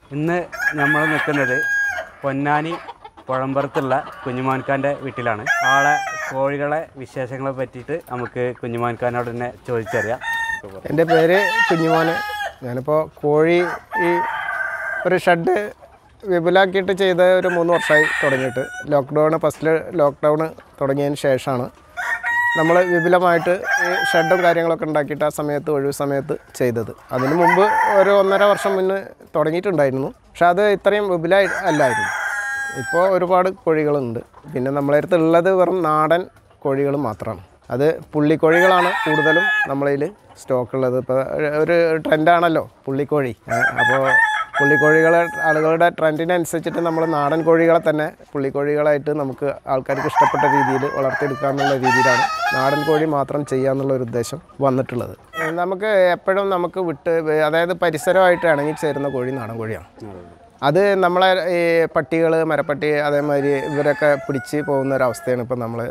ഇന്ന് നമ്മൾ നിൽക്കുന്നത് പൊന്നാനി പുഴമ്പറത്തുള്ള കുഞ്ഞുമാൻഖാൻ്റെ വീട്ടിലാണ്. ആളെ കോഴികളെ വിശേഷങ്ങളെ പറ്റിയിട്ട് നമുക്ക് കുഞ്ഞുമാൻഖാനോട് തന്നെ ചോദിച്ചറിയാം. എൻ്റെ പേര് കുഞ്ഞുമോൻ. ഞാനിപ്പോൾ കോഴി ഈ ഒരു ഷെഡ് വിപുലാക്കിയിട്ട് ചെയ്ത ഒരു 3 വർഷമായി തുടങ്ങിയിട്ട്. ഫസ്റ്റ് ലോക്ക്ഡൗൺ തുടങ്ങിയതിന് ശേഷമാണ് നമ്മൾ വിപുലമായിട്ട് ഈ ഷെഡും കാര്യങ്ങളൊക്കെ ഉണ്ടാക്കിയിട്ട് ആ സമയത്ത് ഒഴിവ് സമയത്ത് ചെയ്തത്. അതിന് മുമ്പ് ഒരു 1.5 വർഷം മുന്നേ തുടങ്ങിയിട്ടുണ്ടായിരുന്നു. പക്ഷെ അത് ഇത്രയും വിപുലമായി അല്ലായിരുന്നു. ഇപ്പോൾ ഒരുപാട് കോഴികളുണ്ട്. പിന്നെ നമ്മളെ അടുത്ത് ഉള്ളത് വെറും നാടൻ കോഴികൾ മാത്രമാണ്. അത് പുള്ളിക്കോഴികളാണ് കൂടുതലും നമ്മളതിൽ സ്റ്റോക്കുള്ളത്. ഇപ്പോൾ ഒരു ട്രെൻഡാണല്ലോ പുള്ളിക്കോഴി. അപ്പോൾ പുള്ളിക്കോഴികളെ ആളുകളുടെ ട്രെൻഡിനനുസരിച്ചിട്ട് നമ്മൾ നാടൻ കോഴികളെ തന്നെ പുള്ളിക്കോഴികളായിട്ട് നമുക്ക് ആൾക്കാർക്ക് ഇഷ്ടപ്പെട്ട രീതിയിൽ വളർത്തിയെടുക്കുക എന്നുള്ള രീതിയിലാണ് നാടൻ കോഴി മാത്രം ചെയ്യുക എന്നുള്ളൊരു ഉദ്ദേശം വന്നിട്ടുള്ളത്. നമുക്ക് എപ്പോഴും നമുക്ക് അതായത് പരിസരമായിട്ട് ഇണങ്ങിച്ചേരുന്ന കോഴി നാടൻ കോഴിയാണ്. അത് നമ്മളെ ഈ പട്ടികൾ, മരപ്പട്ടി, അതേമാതിരി ഇവരൊക്കെ പിടിച്ച് പോകുന്ന ഒരവസ്ഥയാണ് ഇപ്പോൾ നമ്മൾ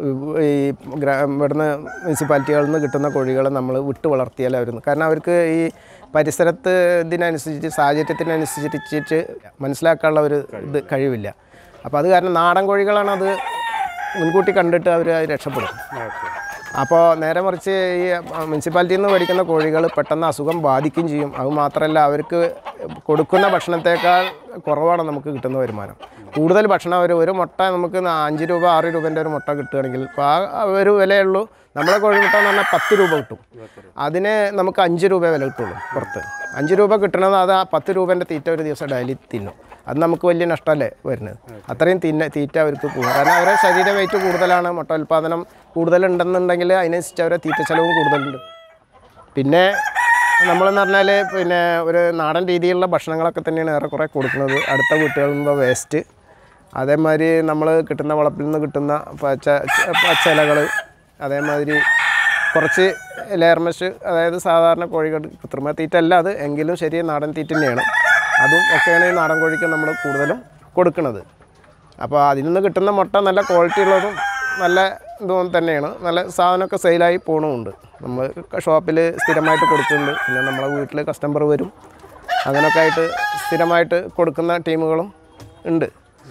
ഈ ഇവിടുന്ന് മുനിസിപ്പാലിറ്റികളിൽ നിന്ന് കിട്ടുന്ന കോഴികളെ നമ്മൾ വിട്ട് വളർത്തിയാൽ അവരുന്ന്. കാരണം അവർക്ക് ഈ പരിസരത്ത് ഇതിനനുസരിച്ച് സാഹചര്യത്തിനനുസരിച്ചിട്ട് മനസ്സിലാക്കാനുള്ള ഒരു കഴിവില്ല. അപ്പോൾ അത് കാരണം നാടൻ കോഴികളാണ് അത് മുൻകൂട്ടി കണ്ടിട്ട് അവർ രക്ഷപ്പെടും. അപ്പോൾ നേരെ മറിച്ച് ഈ മുനിസിപ്പാലിറ്റിയിൽ നിന്ന് മേടിക്കുന്ന കോഴികൾ പെട്ടെന്ന് അസുഖം ബാധിക്കുകയും ചെയ്യും. അത് മാത്രമല്ല അവർക്ക് കൊടുക്കുന്ന ഭക്ഷണത്തേക്കാൾ കുറവാണ് നമുക്ക് കിട്ടുന്ന വരുമാനം. കൂടുതൽ ഭക്ഷണം ഒരു മുട്ട നമുക്ക് 5 രൂപ 6 രൂപേൻ്റെ ഒരു മുട്ട കിട്ടുകയാണെങ്കിൽ ഇപ്പോൾ ആ ഒരു വിലയുള്ളൂ. നമ്മളെ കോഴിമുട്ട എന്ന് പറഞ്ഞാൽ 10 രൂപ കിട്ടും. അതിന് നമുക്ക് 5 രൂപ വില കിട്ടുള്ളൂ പുറത്ത്. 5 രൂപ കിട്ടണത് അത് ആ 10 രൂപേൻ്റെ തീറ്റ ഒരു ദിവസം ഡെയിലി തിന്നും. അത് നമുക്ക് വലിയ നഷ്ടമല്ലേ വരുന്നത്. അത്രയും തീറ്റ അവർക്ക് പോകും. കാരണം അവരുടെ ശരീര വെയിറ്റ് കൂടുതലാണ്. മുട്ട ഉൽപ്പാദനം കൂടുതലുണ്ടെന്നുണ്ടെങ്കിൽ അതിനനുസരിച്ച് അവരുടെ തീറ്റ ചെലവും കൂടുതലുണ്ട്. പിന്നെ നമ്മളെന്ന് പറഞ്ഞാൽ പിന്നെ ഒരു നാടൻ രീതിയിലുള്ള ഭക്ഷണങ്ങളൊക്കെ തന്നെയാണ് ഏറെക്കുറെ കൊടുക്കുന്നത്. അടുത്ത വീട്ടുകളിൽ നിന്ന് വേസ്റ്റ്, അതേമാതിരി നമ്മൾ കിട്ടുന്ന വളപ്പിൽ നിന്ന് കിട്ടുന്ന പച്ചിലകൾ, അതേമാതിരി കുറച്ച് ലെയർമെഷ്, അതായത് സാധാരണ കോഴികൾ കൃത്രിമ തീറ്റ അല്ല അത്, എങ്കിലും ശരി നാടൻ തീറ്റ തന്നെയാണ്. അതും ഒക്കെയാണ് ഈ നാടൻ കോഴിക്ക് നമ്മൾ കൂടുതലും കൊടുക്കുന്നത്. അപ്പോൾ അതിൽ നിന്ന് കിട്ടുന്ന മുട്ട നല്ല ക്വാളിറ്റി ഉള്ളതും നല്ല ഇതും തന്നെയാണ്. നല്ല സാധനമൊക്കെ സെയിലായി പോകണമുണ്ട്. നമ്മൾ ഷോപ്പിൽ സ്ഥിരമായിട്ട് കൊടുക്കുന്നുണ്ട്. പിന്നെ നമ്മളെ വീട്ടിൽ കസ്റ്റമർ വരും. അങ്ങനെയൊക്കെ ആയിട്ട് സ്ഥിരമായിട്ട് കൊടുക്കുന്ന ടീമുകളും ഉണ്ട്.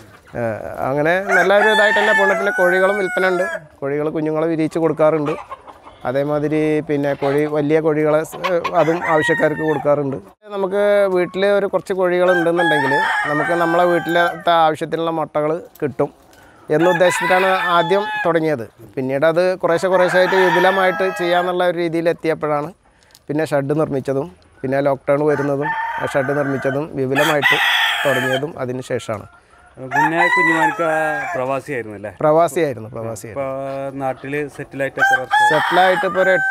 അങ്ങനെ നല്ലൊരു ഇതായിട്ട് തന്നെ പോകണം. പിന്നെ കോഴികളും വിൽപ്പന ഉണ്ട്. കോഴികൾ കുഞ്ഞുങ്ങളെ വിരിയിച്ച് കൊടുക്കാറുണ്ട്. അതേമാതിരി പിന്നെ വലിയ കോഴികളെ അതും ആവശ്യക്കാർക്ക് കൊടുക്കാറുണ്ട്. നമുക്ക് വീട്ടിൽ കുറച്ച് കോഴികളുണ്ടെന്നുണ്ടെങ്കിൽ നമുക്ക് നമ്മളെ വീട്ടിലത്തെ ആവശ്യത്തിനുള്ള മുട്ടകൾ കിട്ടും എന്നുദ്ദേശിച്ചിട്ടാണ് ആദ്യം തുടങ്ങിയത്. പിന്നീട് അത് കുറേശ്ശായിട്ട് വിപുലമായിട്ട് ചെയ്യാമെന്നുള്ള ഒരു രീതിയിൽ എത്തിയപ്പോഴാണ് പിന്നെ ഷെഡ് നിർമ്മിച്ചതും പിന്നെ ലോക്ക്ഡൗൺ വരുന്നതും ആ ഷെഡ് നിർമ്മിച്ചതും വിപുലമായിട്ട് തുടങ്ങിയതും അതിന് ശേഷമാണ്. പിന്നെ കുഞ്ഞുമാൻഖ പ്രവാസിയായിരുന്നു അല്ലേ? പ്രവാസിയായിരുന്നു. നാട്ടിൽ സെറ്റിലായിട്ട് ഇപ്പോൾ ഒരു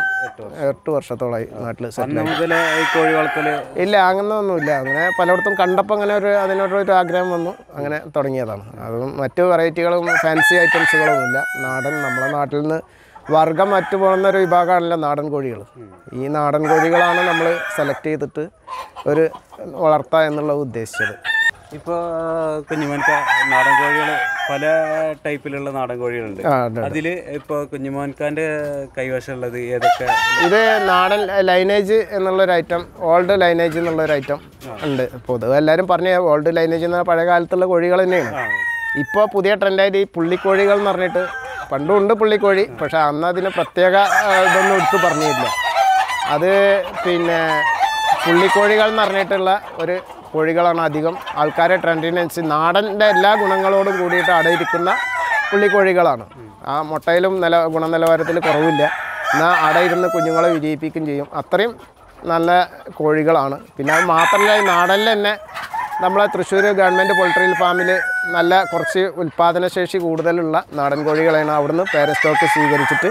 8 വർഷത്തോളമായി നാട്ടിൽ സെറ്റിൽ. കോഴി വളർത്തൽ ഇല്ല, അങ്ങനെയൊന്നുമില്ല. അങ്ങനെ പലയിടത്തും കണ്ടപ്പോൾ അങ്ങനെ അതിനോടൊരു ആഗ്രഹം വന്നു, അങ്ങനെ തുടങ്ങിയതാണ്. അതും മറ്റു വെറൈറ്റികളും ഫാൻസി ഐറ്റംസുകളൊന്നുമില്ല. നമ്മളെ നാട്ടിൽ നിന്ന് വർഗം മറ്റു പോകുന്ന ഒരു വിഭാഗമാണല്ലോ നാടൻ കോഴികൾ. ഈ നാടൻ കോഴികളാണ് നമ്മൾ സെലക്ട് ചെയ്തിട്ട് ഒരു വളർത്തുക എന്നുള്ളത് ഉദ്ദേശിച്ചത്. ഇപ്പോൾ കുഞ്ഞുമാൻഖ നാടൻ കോഴികൾ പല ടൈപ്പിലുള്ള നാടൻ കോഴികളുണ്ട്. അതിൽ ഇപ്പോൾ കുഞ്ഞുമാൻഖാൻ്റെ കൈവശമുള്ളത് ഏതൊക്കെ? ഇത് നാടൻ ലൈനേജ് എന്നുള്ളൊരു ഐറ്റം, ഓൾഡ് ലൈനേജ് എന്നുള്ളൊരു ഐറ്റം ഉണ്ട്. പൊതുവെ എല്ലാവരും പറഞ്ഞ ഓൾഡ് ലൈനേജ് എന്ന പഴയ കാലത്തുള്ള കോഴികൾ തന്നെയാണ്. ഇപ്പോൾ പുതിയ ട്രെൻഡായിട്ട് ഈ പുള്ളിക്കോഴികൾ എന്ന് പറഞ്ഞിട്ട്, പണ്ടും ഉണ്ട് പുള്ളിക്കോഴി, പക്ഷെ അന്ന് അതിന് പ്രത്യേക ഇതൊന്നും എടുത്ത് പറഞ്ഞില്ല. അത് പിന്നെ പുള്ളിക്കോഴികൾ എന്ന് പറഞ്ഞിട്ടുള്ള ഒരു കോഴികളാണ് അധികം ആൾക്കാരെ ട്രെൻഡിനനുസരിച്ച് നാടൻ്റെ എല്ലാ ഗുണങ്ങളോടും കൂടിയിട്ട് അടയിരിക്കുന്ന പുള്ളിക്കോഴികളാണ്. ആ മുട്ടയിലും ഗുണനിലവാരത്തിൽ കുറവില്ല. എന്നാൽ അടയിരുന്ന് കുഞ്ഞുങ്ങളെ വിരിയിപ്പിക്കുകയും ചെയ്യും. അത്രയും നല്ല കോഴികളാണ്. പിന്നെ അത് മാത്രമല്ല ഈ നാടനിൽ തന്നെ നമ്മളെ തൃശ്ശൂർ ഗവൺമെൻറ് പോൾട്രി ഫാമിൽ നല്ല കുറച്ച് ഉൽപ്പാദനശേഷി കൂടുതലുള്ള നാടൻ കോഴികളാണ് അവിടുന്ന് പേരസ്റ്റോക്ക് സ്വീകരിച്ചിട്ട്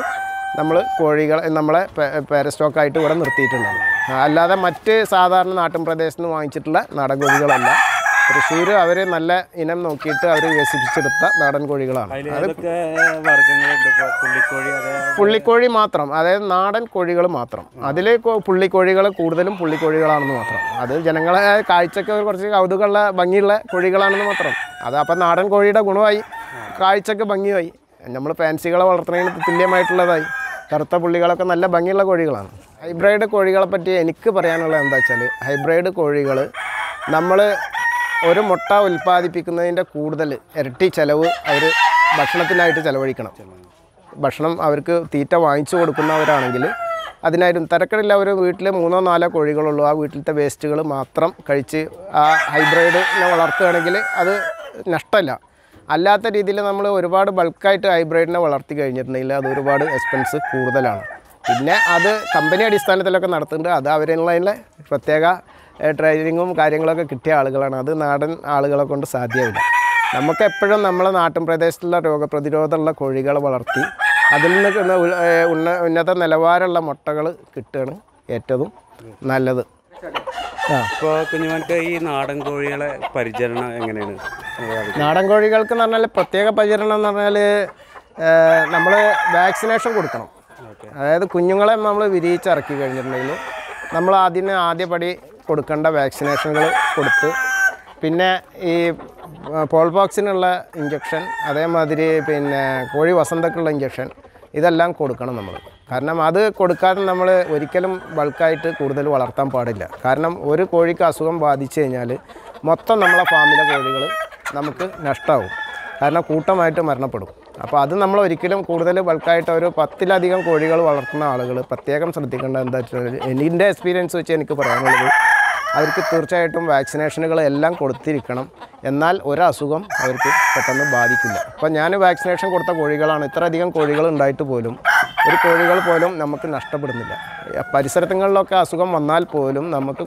നമ്മളെ പേരസ്റ്റോക്കായിട്ട് ഇവിടെ നിർത്തിയിട്ടുള്ളത്. അല്ലാതെ മറ്റ് സാധാരണ നാട്ടിൻ പ്രദേശത്ത് നിന്ന് വാങ്ങിച്ചിട്ടുള്ള നാടൻ കോഴികളല്ല. തൃശ്ശൂർ അവർ നല്ല ഇനം നോക്കിയിട്ട് അവർ വികസിപ്പിച്ചെടുത്ത നാടൻ കോഴികളാണ്. അത് പുള്ളിക്കോഴി മാത്രം, അതായത് നാടൻ കോഴികൾ മാത്രം. അതിൽ പുള്ളിക്കോഴികൾ കൂടുതലും പുള്ളിക്കോഴികളാണെന്ന് മാത്രം. അത് ജനങ്ങളെ കാഴ്ചയ്ക്ക് കുറച്ച് കൗതുകമുള്ള ഭംഗിയുള്ള കോഴികളാണെന്ന് മാത്രം. അത് അപ്പം നാടൻ കോഴിയുടെ ഗുണമായി, കാഴ്ചയ്ക്ക് ഭംഗിയായി. നമ്മൾ ഫാൻസികളെ വളർത്തുന്നതിന് തുല്യമായിട്ടുള്ളതായി. കറുത്ത പുള്ളികളൊക്കെ നല്ല ഭംഗിയുള്ള കോഴികളാണ്. ഹൈബ്രിഡ് കോഴികളെ പറ്റി എനിക്ക് പറയാനുള്ളത് എന്താ വെച്ചാൽ, ഹൈബ്രിഡ് കോഴികൾ നമ്മൾ ഒരു മുട്ട ഉൽപ്പാദിപ്പിക്കുന്നതിൻ്റെ കൂടുതൽ ഇരട്ടി ചിലവ് അവർ ഭക്ഷണത്തിനായിട്ട് ചിലവഴിക്കണം. ഭക്ഷണം അവർക്ക് തീറ്റ വാങ്ങിച്ചു കൊടുക്കുന്നവരാണെങ്കിൽ അതിനായിരുന്നു തിരക്കടില്ല. ഒരു വീട്ടിൽ 3-4 കോഴികളുള്ളൂ. ആ വീട്ടിലത്തെ വേസ്റ്റുകൾ മാത്രം കഴിച്ച് ആ ഹൈബ്രിഡിനെ വളർത്തുകയാണെങ്കിൽ അത് നഷ്ടമല്ല. അല്ലാത്ത രീതിയിൽ നമ്മൾ ഒരുപാട് ബൾക്കായിട്ട് ഹൈബ്രിഡിനെ വളർത്തി കഴിഞ്ഞിട്ടുണ്ടെങ്കിൽ അത് ഒരുപാട് എക്സ്പെൻസ് കൂടുതലാണ്. പിന്നെ അത് കമ്പനി അടിസ്ഥാനത്തിലൊക്കെ നടത്തുന്നുണ്ട്. അത് അവരുള്ളതിലെ പ്രത്യേക ട്രെയിനിങ്ങും കാര്യങ്ങളൊക്കെ കിട്ടിയ ആളുകളാണ്. അത് നാടൻ ആളുകളെ കൊണ്ട് സാധ്യമില്ല. നമുക്കെപ്പോഴും നമ്മളെ നാട്ടിൻ പ്രദേശത്തുള്ള രോഗപ്രതിരോധമുള്ള കോഴികളെ വളർത്തി അതിൽ നിന്ന് ഉന്നത നിലവാരമുള്ള മുട്ടകൾ കിട്ടുകയാണ് ഏറ്റവും നല്ലത്. ഇപ്പോൾ കുഞ്ഞുമോൻക്ക് ഈ നാടൻ കോഴികളെ പരിചരണം എങ്ങനെയാണ്? നാടൻ കോഴികൾക്ക് എന്ന് പറഞ്ഞാൽ പ്രത്യേക പരിചരണം എന്ന് പറഞ്ഞാൽ നമ്മൾ വാക്സിനേഷൻ കൊടുക്കണം. അതായത് കുഞ്ഞുങ്ങളെ നമ്മൾ വിരിയിച്ചിറക്കി കഴിഞ്ഞിട്ടുണ്ടെങ്കിൽ നമ്മൾ ആദ്യപടി കൊടുക്കേണ്ട വാക്സിനേഷനുകൾ കൊടുത്ത് പിന്നെ ഈ പോൾപോക്സിനുള്ള ഇഞ്ചക്ഷൻ, അതേമാതിരി പിന്നെ കോഴി വസന്തക്കുള്ള ഇഞ്ചക്ഷൻ ഇതെല്ലാം കൊടുക്കണം നമ്മൾ. കാരണം അത് കൊടുക്കാതെ നമ്മൾ ഒരിക്കലും ബൾക്കായിട്ട് കൂടുതൽ വളർത്താൻ പാടില്ല. കാരണം ഒരു കോഴിക്ക് അസുഖം ബാധിച്ചു കഴിഞ്ഞാൽ മൊത്തം നമ്മളെ ഫാമിലെ കോഴികൾ നമുക്ക് നഷ്ടമാവും. കാരണം കൂട്ടമായിട്ട് മരണപ്പെടും. അപ്പോൾ അത് നമ്മൾ ഒരിക്കലും കൂടുതൽ ബൾക്കായിട്ട് ഒരു 10-ലധികം കോഴികൾ വളർത്തുന്ന ആളുകൾ പ്രത്യേകം ശ്രദ്ധിക്കേണ്ടത് എന്താ വെച്ചാൽ, എൻ്റെ എക്സ്പീരിയൻസ് വെച്ച് എനിക്ക് പറയാനുള്ളത് അവർക്ക് തീർച്ചയായിട്ടും വാക്സിനേഷനുകൾ എല്ലാം കൊടുത്തിരിക്കണം. എന്നാൽ ഒരസുഖം അവർക്ക് പെട്ടെന്ന് ബാധിക്കില്ല. അപ്പോൾ ഞാൻ വാക്സിനേഷൻ കൊടുത്ത കോഴികളാണ്. ഇത്രയധികം കോഴികൾ ഉണ്ടായിട്ട് പോലും ഒരു കോഴികൾ പോലും നമുക്ക് നഷ്ടപ്പെടുന്നില്ല. പരിസരങ്ങളിലൊക്കെ അസുഖം വന്നാൽ പോലും നമുക്ക്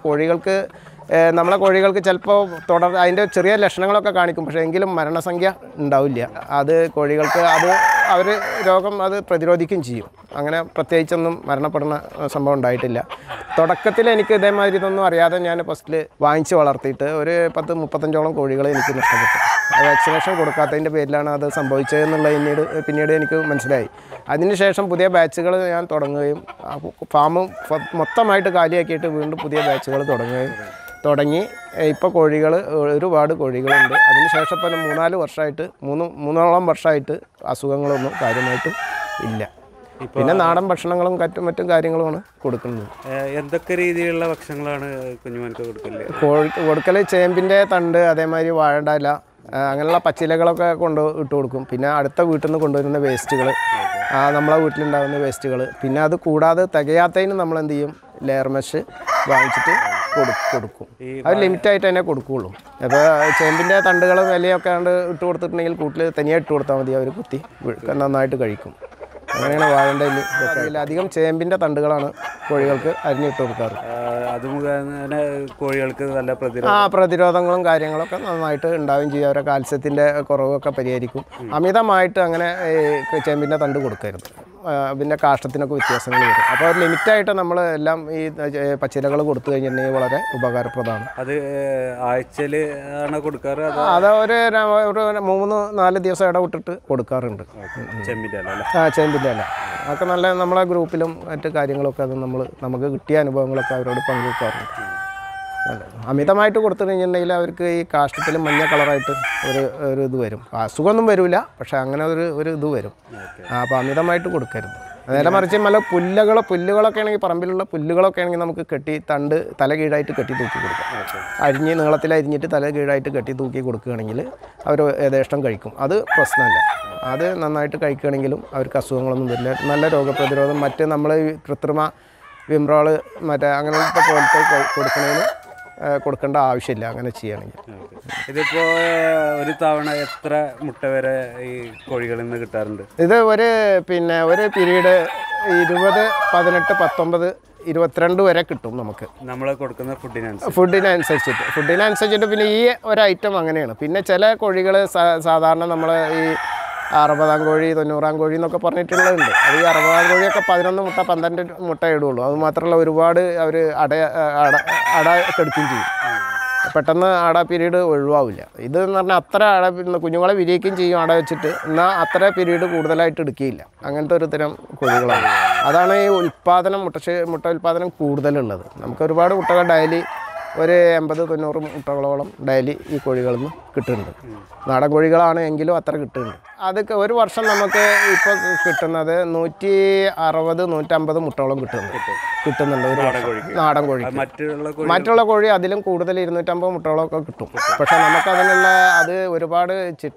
നമ്മളെ കോഴികൾക്ക് ചിലപ്പോൾ അതിൻ്റെ ചെറിയ ലക്ഷണങ്ങളൊക്കെ കാണിക്കും. പക്ഷേ എങ്കിലും മരണസംഖ്യ ഉണ്ടാവില്ല. അത് കോഴികൾക്ക് അവർ രോഗം പ്രതിരോധിക്കുകയും ചെയ്യും. അങ്ങനെ പ്രത്യേകിച്ചൊന്നും മരണപ്പെടുന്ന സംഭവം ഉണ്ടായിട്ടില്ല. തുടക്കത്തിൽ എനിക്ക് ഇതേമാതിരി ഇതൊന്നും അറിയാതെ ഞാൻ ഫസ്റ്റിൽ വാങ്ങിച്ച് വളർത്തിയിട്ട് ഒരു 10-35ഓളം കോഴികൾ എനിക്ക് നഷ്ടപ്പെട്ടു. വാക്സിനേഷൻ കൊടുക്കാത്തതിൻ്റെ പേരിലാണ് അത് സംഭവിച്ചതെന്നുള്ളത് പിന്നീട് എനിക്ക് മനസ്സിലായി. അതിനുശേഷം പുതിയ ബാച്ചുകൾ ഞാൻ തുടങ്ങുകയും ഫാം മൊത്തമായിട്ട് കാലിയാക്കിയിട്ട് വീണ്ടും പുതിയ ബാച്ചുകൾ തുടങ്ങി ഇപ്പോൾ ഒരുപാട് കോഴികളുണ്ട്. അതിനുശേഷം ഇപ്പോൾ 3-4 വർഷമായിട്ട് 3 വർഷമായിട്ട് അസുഖങ്ങളൊന്നും കാര്യമായിട്ടും ഇല്ല. പിന്നെ നാടൻ ഭക്ഷണങ്ങളും മറ്റും കാര്യങ്ങളുമാണ് കൊടുക്കുന്നത്. എന്തൊക്കെ രീതിയിലുള്ള ഭക്ഷണങ്ങളാണ് കുഞ്ഞുമോൻക്ക് കൊടുക്കൽ? ചേമ്പിൻ്റെ തണ്ട്, അതേമാതിരി വാഴയില, അങ്ങനെയുള്ള പച്ചിലകളൊക്കെ ഇട്ട് കൊടുക്കും. പിന്നെ അടുത്ത വീട്ടിൽ നിന്ന് കൊണ്ടുവരുന്ന വേസ്റ്റുകൾ, നമ്മളെ വീട്ടിലുണ്ടാകുന്ന വേസ്റ്റുകൾ. പിന്നെ അത് കൂടാതെ തികയാത്തതിന് നമ്മൾ എന്ത് ചെയ്യും, ലെയർ മെഷ് വാങ്ങിച്ചിട്ട് കൊടുക്കും. അത് ലിമിറ്റായിട്ട് തന്നെ കൊടുക്കുകയുള്ളൂ. അപ്പോൾ ചേമ്പിൻ്റെ തണ്ടുകളും ഇലയൊക്കെ ഇട്ട് കൊടുത്തിട്ടുണ്ടെങ്കിൽ കൂട്ടിൽ തനിയെ ഇട്ട് കൊടുത്താൽ മതി. അവർ കുത്തി നന്നായിട്ട് കഴിക്കും. അങ്ങനെയാണ് വാഴണ്ടയിൽ അധികം ചേമ്പിൻ്റെ തണ്ടുകളാണ് കോഴികൾക്ക് അരിഞ്ഞിട്ട് കൊടുക്കാറ്. അത് മുഖേന കോഴികൾക്ക് നല്ല പ്രതിരോധങ്ങളും കാര്യങ്ങളൊക്കെ നന്നായിട്ട് ഉണ്ടാവുകയും ചെയ്യും. അവരെ കാൽസ്യത്തിൻ്റെ കുറവൊക്കെ പരിഹരിക്കും. അമിതമായിട്ട് അങ്ങനെ ചേമ്പിൻ്റെ തണ്ട് കൊടുക്കരുത്. പിന്നെ കാഷ്ടത്തിനൊക്കെ വ്യത്യാസങ്ങൾ വരും. അപ്പോൾ ലിമിറ്റായിട്ട് നമ്മൾ എല്ലാം ഈ പച്ചിലകൾ കൊടുത്തു കഴിഞ്ഞിട്ടുണ്ടെങ്കിൽ വളരെ ഉപകാരപ്രദമാണ്. അത് ആഴ്ചയിൽ ആണ് കൊടുക്കാറ്? അത് ഒരു 3-4 ദിവസം ഇടവിട്ടിട്ട് കൊടുക്കാറുണ്ട്. ചെമ്പിൻ്റെ അല്ല അതൊക്കെ നല്ല നമ്മളെ ഗ്രൂപ്പിലും മറ്റ് കാര്യങ്ങളൊക്കെ അത് നമുക്ക് കിട്ടിയ അനുഭവങ്ങളൊക്കെ അവരോട് പങ്കുവെക്കാറുണ്ട്. അമിതമായിട്ട് കൊടുത്തു കഴിഞ്ഞിട്ടുണ്ടെങ്കിൽ അവർക്ക് ഈ കാഷ്ടത്തിൽ മഞ്ഞ കളറായിട്ട് ഒരു ഇത് വരും. അസുഖമൊന്നും വരില്ല, പക്ഷേ അങ്ങനെ ഒരു ഇത് വരും. അപ്പോൾ അമിതമായിട്ട് കൊടുക്കരുത്. നേരെ മറിച്ച് പുല്ലുകളൊക്കെ ആണെങ്കിൽ, പറമ്പിലുള്ള പുല്ലുകളൊക്കെ ആണെങ്കിൽ നമുക്ക് തല കീഴായിട്ട് കെട്ടി തൂക്കി കൊടുക്കാം. നീളത്തിൽ അരിഞ്ഞിട്ട് തല കീഴായിട്ട് കെട്ടി തൂക്കി കൊടുക്കുകയാണെങ്കിൽ അവർ യഥേഷ്ടം കഴിക്കും. അത് പ്രശ്നമല്ല. അത് നന്നായിട്ട് കഴിക്കുകയാണെങ്കിലും അവർക്ക് അസുഖങ്ങളൊന്നും വരില്ല. നല്ല രോഗപ്രതിരോധം നമ്മൾ കൃത്രിമ വിംറോള് അങ്ങനത്തെ പോലത്തെ കൊടുക്കേണ്ട ആവശ്യമില്ല അങ്ങനെ ചെയ്യുകയാണെങ്കിൽ. ഇതിപ്പോൾ ഒരു തവണ എത്ര മുട്ട വരെ ഈ കോഴികളിൽ നിന്ന് കിട്ടാറുണ്ട്? ഇത് ഒരു പീരീഡ് 20, 18, 19, 22 വരെ കിട്ടും നമുക്ക്. നമ്മൾ കൊടുക്കുന്ന ഫുഡിനനുസരിച്ചിട്ട് പിന്നെ ഈ ഒരു ഐറ്റം അങ്ങനെയാണ്. പിന്നെ ചില കോഴികൾ സാധാരണ നമ്മൾ ഈ 60-ആം കോഴി, 90-ആം കോഴി എന്നൊക്കെ പറഞ്ഞിട്ടുള്ളതുണ്ട്. അത് ഈ 60-ആം കോഴിയൊക്കെ 11 മുട്ട 12 മുട്ട ഇടുള്ളൂ. അത് മാത്രമല്ല ഒരുപാട് അവർ അട കെടുക്കുകയും ചെയ്യും. പെട്ടെന്ന് അട പീരീഡ് ഒഴിവാവില്ല. ഇതെന്ന് പറഞ്ഞാൽ അത്ര കുഞ്ഞുങ്ങളെ വിരിയിക്കുകയും ചെയ്യും അട വെച്ചിട്ട്, എന്നാൽ അത്ര പീരീഡ് കൂടുതലായിട്ട് എടുക്കുകയില്ല. അങ്ങനത്തെ ഒരു തരം കോഴികളാണ്. അതാണ് ഈ മുട്ട ഉൽപ്പാദനം കൂടുതലുള്ളത്. നമുക്ക് ഒരുപാട് മുട്ടകൾ ഡെയിലി ഒരു 80-90 മുട്ടകളോളം ഡെയിലി ഈ കോഴികളിൽ നിന്ന് കിട്ടുന്നുണ്ട്. നാടൻ കോഴികളാണ് എങ്കിലും അത്ര കിട്ടുന്നുണ്ട്. അതൊക്കെ ഒരു വർഷം നമുക്ക് ഇപ്പോൾ കിട്ടുന്നത് 160-150 മുട്ടകളും കിട്ടുന്നുണ്ട് ഒരു നാടൻ കോഴി. മറ്റുള്ള കോഴി അതിലും കൂടുതൽ 250 മുട്ടകളൊക്കെ കിട്ടും. പക്ഷേ നമുക്കതിനുള്ള അത് ഒരുപാട്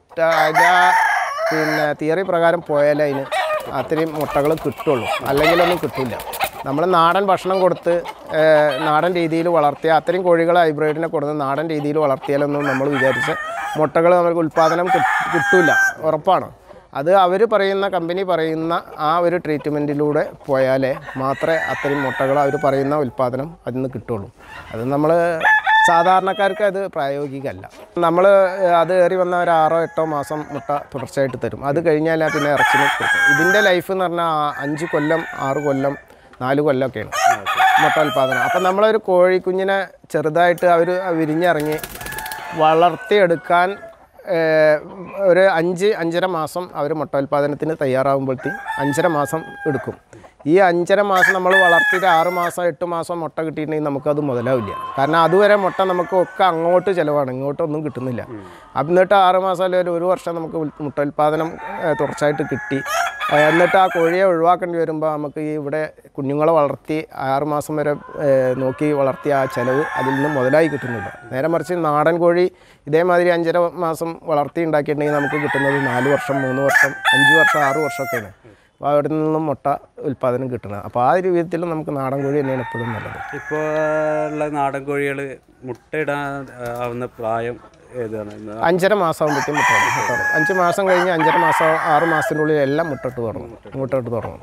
പിന്നെ തിയറി പ്രകാരം പോയാലേ അതിന് അത്രയും മുട്ടകൾ കിട്ടുള്ളൂ, അല്ലെങ്കിലൊന്നും കിട്ടില്ല. നമ്മൾ നാടൻ ഭക്ഷണം കൊടുത്ത് നാടൻ രീതിയിൽ വളർത്തിയ അത്രയും കോഴികളെ ഹൈബ്രിഡിനെ കൊടുത്ത് നാടൻ രീതിയിൽ വളർത്തിയാലൊന്നും നമ്മൾ വിചാരിച്ച മുട്ടകൾ നമുക്ക് ഉൽപ്പാദനം കിട്ടില്ല, ഉറപ്പാണ്. അത് അവർ പറയുന്ന കമ്പനി പറയുന്ന ആ ഒരു ട്രീറ്റ്മെൻറ്റിലൂടെ പോയാലേ മാത്രമേ അത്രയും മുട്ടകൾ അവർ പറയുന്ന ഉൽപ്പാദനം അതിൽ നിന്ന് കിട്ടുള്ളൂ. അത് നമ്മൾ സാധാരണക്കാർക്ക് അത് പ്രായോഗികമല്ല. നമ്മൾ അത് ഏറി വന്ന ഒരു 6-8 മാസം മുട്ട തുടർച്ചയായിട്ട് തരും. അത് കഴിഞ്ഞാൽ പിന്നെ ഇറച്ചിന് കൊടുക്കും. ഇതിൻ്റെ ലൈഫ് എന്ന് പറഞ്ഞാൽ 5 കൊല്ലം 6 കൊല്ലം 4 കൊല്ലമൊക്കെയാണ് മുട്ട ഉൽപ്പാദനം. അപ്പം നമ്മളൊരു കോഴിക്കുഞ്ഞിനെ ചെറുതായിട്ട് അവർ വിരിഞ്ഞിറങ്ങി വളർത്തിയെടുക്കാൻ ഒരു 5-5.5 മാസം അവർ മുട്ട ഉൽപ്പാദനത്തിന് തയ്യാറാകുമ്പോഴത്തേക്കും 5.5 മാസം എടുക്കും. ഈ 5.5 മാസം നമ്മൾ വളർത്തിയിട്ട് 6 മാസം 8 മാസം മുട്ട കിട്ടിയിട്ടുണ്ടെങ്കിൽ നമുക്കത് മുതലാവില്ല. കാരണം അതുവരെ മുട്ട നമുക്ക് ഒക്കെ അങ്ങോട്ട് ചിലവാണ്, ഇങ്ങോട്ടൊന്നും കിട്ടുന്നില്ല. എന്നിട്ട് 6 മാസം അല്ലെങ്കിൽ ഒരു വർഷം നമുക്ക് മുട്ട ഉൽപ്പാദനം തുടർച്ചയായിട്ട് കിട്ടി. എന്നിട്ട് ആ കോഴിയെ ഒഴിവാക്കേണ്ടി വരുമ്പോൾ നമുക്ക് ഈ ഇവിടെ കുഞ്ഞുങ്ങളെ വളർത്തി 6 മാസം വരെ നോക്കി വളർത്തിയ ആ ചിലവ് അതിൽ നിന്ന് മുതലായി കിട്ടുന്നില്ല. നേരെ മറിച്ച് നാടൻ കോഴി ഇതേമാതിരി 5.5 മാസം വളർത്തി ഉണ്ടാക്കിയിട്ടുണ്ടെങ്കിൽ നമുക്ക് കിട്ടുന്നത് 4 വർഷം 3 വർഷം 5 വർഷം 6 വർഷമൊക്കെയാണ് അപ്പോൾ അവിടെ നിന്നും മുട്ട ഉൽപ്പാദനം കിട്ടുന്നത്. അപ്പോൾ ആ ഒരു വിധത്തിൽ നമുക്ക് നാടൻ കോഴി തന്നെയാണ് എപ്പോഴും നല്ലത്. ഇപ്പോൾ ഉള്ള നാടൻ കോഴികൾ മുട്ടയിടാൻ ആവുന്ന പ്രായം ഏതാണ്? 5.5 മാസം ആകുമ്പോഴത്തേക്കും മുട്ട 5 മാസം കഴിഞ്ഞ് 5.5 മാസം 6 മാസത്തിനുള്ളിൽ എല്ലാം മുട്ടയിട്ട് തുടങ്ങും.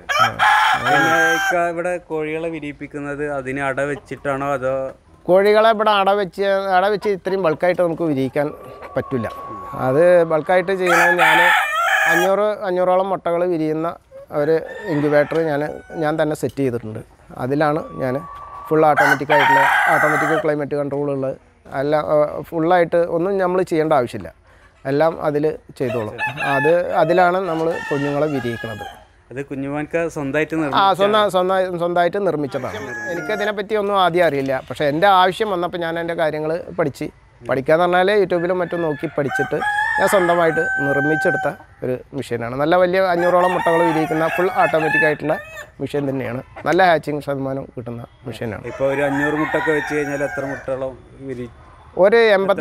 ഇവിടെ കോഴികളെ വിരിയിപ്പിക്കുന്നത് അതിന് അട വെച്ചിട്ടാണോ അതോ? കോഴികളെ ഇവിടെ അട വെച്ച് ഇത്രയും ബൾക്കായിട്ട് നമുക്ക് വിരിയിക്കാൻ പറ്റില്ല. അത് ബൾക്കായിട്ട് ചെയ്യുന്നത് ഞാൻ 500ഓളം മുട്ടകൾ വിരിയുന്ന ഒരു ഇൻക്യുബേറ്റർ ഞാൻ തന്നെ സെറ്റ് ചെയ്തിട്ടുണ്ട്. അതിലാണ് ഞാൻ ഫുൾ ഓട്ടോമാറ്റിക് ക്ലൈമറ്റ് കൺട്രോളുള്ള എല്ലാം ഫുള്ളായിട്ട് ഒന്നും നമ്മൾ ചെയ്യേണ്ട ആവശ്യമില്ല, എല്ലാം അതിൽ ചെയ്തോളും. അതിലാണ് നമ്മൾ കുഞ്ഞുങ്ങളെ വിരിയിക്കുന്നത്. അത് കുഞ്ഞുമാൻക്ക് സ്വന്തമായിട്ട് നിർമ്മിച്ചതാണ്. എനിക്കതിനെപ്പറ്റി ഒന്നും ആദ്യം അറിയില്ല. പക്ഷേ എൻ്റെ ആവശ്യം വന്നപ്പോൾ ഞാൻ എൻ്റെ കാര്യങ്ങൾ പഠിക്കാന്ന് പറഞ്ഞാൽ യൂട്യൂബിലും മറ്റും നോക്കി പഠിച്ചിട്ട് ഞാൻ സ്വന്തമായിട്ട് നിർമ്മിച്ചെടുത്ത ഒരു മെഷീനാണ്. നല്ല വലിയ 500ഓളം മുട്ടകൾ വിരിയിക്കുന്ന ഫുൾ ഓട്ടോമാറ്റിക് ആയിട്ടുള്ള മെഷീൻ തന്നെയാണ്. നല്ല ഹാച്ചിങ് ശതമാനം കിട്ടുന്ന മെഷീനാണ്. ഇപ്പോൾ ഒരു 500 മുട്ടൊക്കെ വെച്ച് കഴിഞ്ഞാൽ എത്ര മുട്ടകളും ഒരു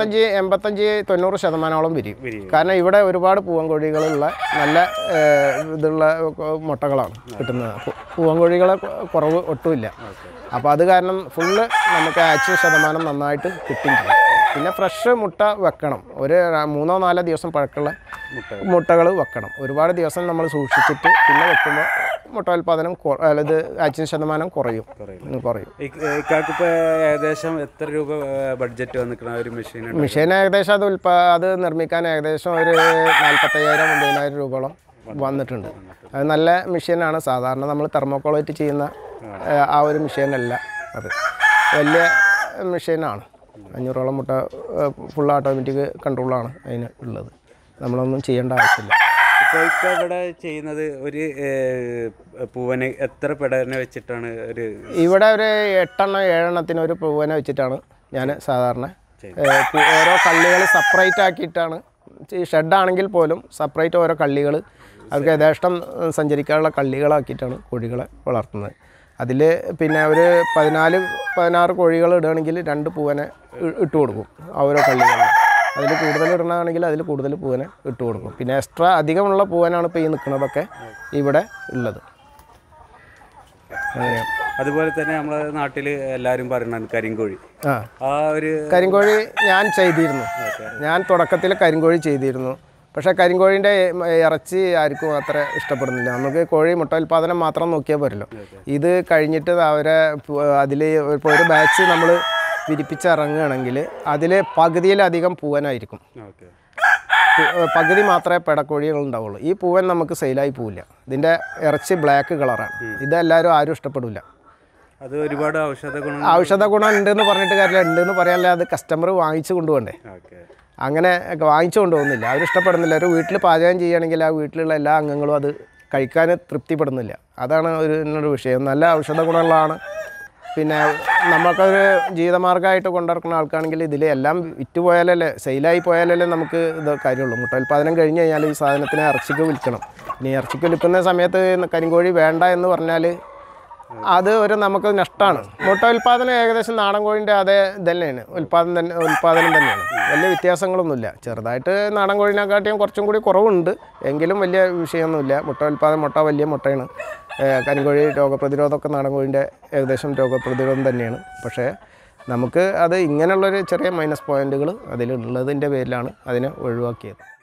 85-90% വിരിയും. കാരണം ഇവിടെ ഒരുപാട് പൂവൻ കോഴികളുള്ള നല്ല ഇതുള്ള മുട്ടകളാണ് കിട്ടുന്നത്. പൂവൻ കോഴികളെ കുറവ് ഒട്ടുമില്ല. അപ്പോൾ അത് കാരണം ഫുള്ള് നമുക്ക് ആക്ഷൻ ശതമാനം നന്നായിട്ട് കിട്ടുകയും ചെയ്യും. പിന്നെ ഫ്രഷ് മുട്ട വെക്കണം. ഒരു 3-4 ദിവസം പഴക്കമുള്ള മുട്ടകൾ വെക്കണം. ഒരുപാട് ദിവസം നമ്മൾ സൂക്ഷിച്ചിട്ട് പിന്നെ വെക്കുമ്പോൾ മുട്ട ഉൽപ്പാദനം അതായത് ആക്ഷൻ ശതമാനം കുറയും. ഏകദേശം എത്ര രൂപ ബഡ്ജറ്റ് വന്നിരിക്കുന്ന ഒരു മെഷീൻ ഏകദേശം അത് നിർമ്മിക്കാൻ ഏകദേശം ഒരു 45,000-50,000 രൂപയോളം വന്നിട്ടുണ്ട്. അത് നല്ല മെഷീനാണ്. സാധാരണ നമ്മൾ തെർമോക്കോളായിട്ട് ചെയ്യുന്ന ആ ഒരു മെഷീനല്ല, അത് വലിയ മെഷീനാണ്. 500ഓളം മുട്ട ഫുൾ ഓട്ടോമാറ്റിക് കൺട്രോളാണ് അതിന് ഉള്ളത്. നമ്മളൊന്നും ചെയ്യേണ്ട ആവശ്യമില്ല. ഇപ്പോൾ ഇവിടെ ചെയ്യുന്നത് ഒരു പൂവനെ എത്ര പെടനെ വെച്ചിട്ടാണ്? ഇവിടെ ഒരു 8-7 ഒരു പൂവനെ വെച്ചിട്ടാണ് ഞാൻ സാധാരണ ഓരോ കള്ളികൾ സെപ്പറേറ്റ് ആക്കിയിട്ടാണ്. ഈ ഷെഡാണെങ്കിൽ പോലും സെപ്പറേറ്റ് ഓരോ കള്ളികൾ അവർക്ക് യഥേഷ്ടം സഞ്ചരിക്കാനുള്ള കള്ളികളാക്കിയിട്ടാണ് കോഴികളെ വളർത്തുന്നത്. അതിൽ പിന്നെ ഒരു 14-16 കോഴികൾ ഇടുകയാണെങ്കിൽ 2 പൂവനെ ഇട്ട് കൊടുക്കും ഓരോ കള്ളികളിൽ. അതിൽ കൂടുതൽ ഇടണമെങ്കിൽ അതിൽ കൂടുതൽ പൂവനെ ഇട്ട് കൊടുക്കും. പിന്നെ എക്സ്ട്രാ അധികമുള്ള പൂവനാണ് ഇപ്പോൾ ഈ നിൽക്കുന്നതൊക്കെ ഇവിടെ ഉള്ളത്. അതുപോലെ തന്നെ നമ്മുടെ നാട്ടിൽ എല്ലാവരും പറയുന്നത് കരിങ്കോഴി. കരിങ്കോഴി ഞാൻ ചെയ്തിരുന്നു. ഞാൻ തുടക്കത്തിൽ കരിങ്കോഴി ചെയ്തിരുന്നു. പക്ഷേ കരിങ്കോഴിൻ്റെ ഇറച്ചി ആർക്കും അത്ര ഇഷ്ടപ്പെടുന്നില്ല. നമുക്ക് കോഴി മുട്ട ഉൽപ്പാദനം മാത്രം നോക്കിയാൽ പോരല്ലോ. ഇത് കഴിഞ്ഞിട്ട് അവരെ അതിൽ ഇപ്പോൾ ഒരു ബാച്ച് നമ്മൾ വിരിപ്പിച്ചിറങ്ങുകയാണെങ്കിൽ അതിൽ പകുതിയിലധികം പൂവനായിരിക്കും. പകുതി മാത്രമേ പെടക്കോഴികൾ ഉണ്ടാവുള്ളൂ. ഈ പൂവൻ നമുക്ക് സെയിലായി പോവില്ല. ഇതിൻ്റെ ഇറച്ചി ബ്ലാക്ക് കളറാണ്. ഇതെല്ലാവരും ആരും ഇഷ്ടപ്പെടില്ല. അത് ഒരുപാട് ഔഷധ ഗുണം ഉണ്ടെന്ന് പറഞ്ഞിട്ട് കാര്യമില്ല. ഉണ്ടെന്ന് പറയാനല്ല, അത് കസ്റ്റമർ വാങ്ങിച്ചു കൊണ്ടുപോകണ്ടേ. അങ്ങനെ വാങ്ങിച്ചു കൊണ്ടുപോകുന്നില്ല, അവരിഷ്ടപ്പെടുന്നില്ല. ഒരു വീട്ടിൽ പാചകം ചെയ്യുകയാണെങ്കിൽ ആ വീട്ടിലുള്ള എല്ലാ അംഗങ്ങളും അത് കഴിക്കാൻ തൃപ്തിപ്പെടുന്നില്ല. അതാണ് ഒരു വിഷയം. നല്ല ഔഷധ ഗുണമുള്ളതാണ്. പിന്നെ നമുക്കൊരു ജീവിതമാർഗ്ഗമായിട്ട് കൊണ്ടുനടക്കുന്ന ആൾക്കാണെങ്കിൽ ഇതിൽ എല്ലാം വിറ്റ് പോയാലല്ലേ സെയിലായി പോയാലല്ലേ നമുക്ക് ഇത് കാര്യമുള്ളൂ. മുട്ട ഉൽപ്പാദനം കഴിഞ്ഞ് കഴിഞ്ഞാൽ ഈ സാധനത്തിനെ ഇറച്ചിക്ക് വിൽക്കണം. ഇനി ഇറച്ചിക്ക് വിൽക്കുന്ന സമയത്ത് കരിങ്കോഴി വേണ്ട എന്ന് പറഞ്ഞാൽ അത് ഒരു നമുക്ക് നഷ്ടമാണ്. മുട്ട ഉൽപ്പാദനം ഏകദേശം നാടൻ കോഴിൻ്റെ അതേ തന്നെയാണ്, ഉൽപ്പാദനം തന്നെയാണ്. വലിയ വ്യത്യാസങ്ങളൊന്നുമില്ല. ചെറുതായിട്ട് നാടൻ കോഴിനെക്കാട്ടിയും കുറച്ചും കൂടി കുറവുണ്ട്, എങ്കിലും വലിയ വിഷയമൊന്നുമില്ല. മുട്ട വലിയ മുട്ടയാണ്. കരിങ്കോഴി രോഗപ്രതിരോധമൊക്കെ നാടൻ കോഴിൻ്റെ ഏകദേശം രോഗപ്രതിരോധം തന്നെയാണ്. പക്ഷേ നമുക്ക് അത് ഇങ്ങനെയുള്ളൊരു ചെറിയ മൈനസ് പോയിൻറ്റുകൾ അതിലുള്ളതിൻ്റെ പേരിലാണ് അതിനെ ഒഴിവാക്കിയത്.